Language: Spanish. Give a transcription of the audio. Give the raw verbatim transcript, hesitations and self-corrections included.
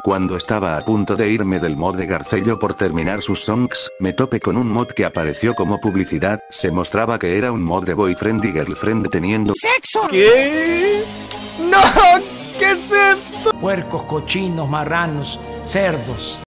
Cuando estaba a punto de irme del mod de Garcello por terminar sus songs, me topé con un mod que apareció como publicidad, se mostraba que era un mod de boyfriend y girlfriend teniendo ¡sexo! ¿Qué? ¡No! ¿Qué es esto? Puercos, cochinos, marranos, cerdos.